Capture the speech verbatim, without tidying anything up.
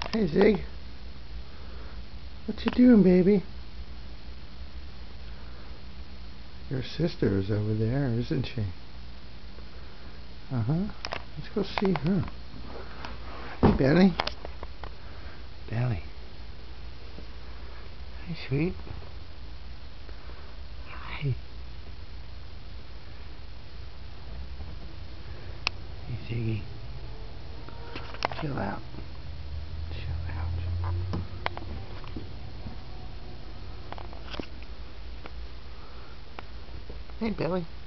Hey, Zig. What you doing, baby? Your sister is over there, isn't she? Uh-huh. Let's go see her. Hey, Belly. Belly. Hey, sweet. Hi. Hey, Ziggy. Chill out. Chill out. Hey, Billy.